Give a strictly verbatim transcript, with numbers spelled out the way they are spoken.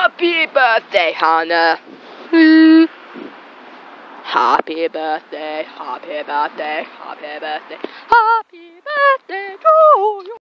Happy birthday, Hannah. Mm. Happy birthday, happy birthday, happy birthday, happy birthday to you.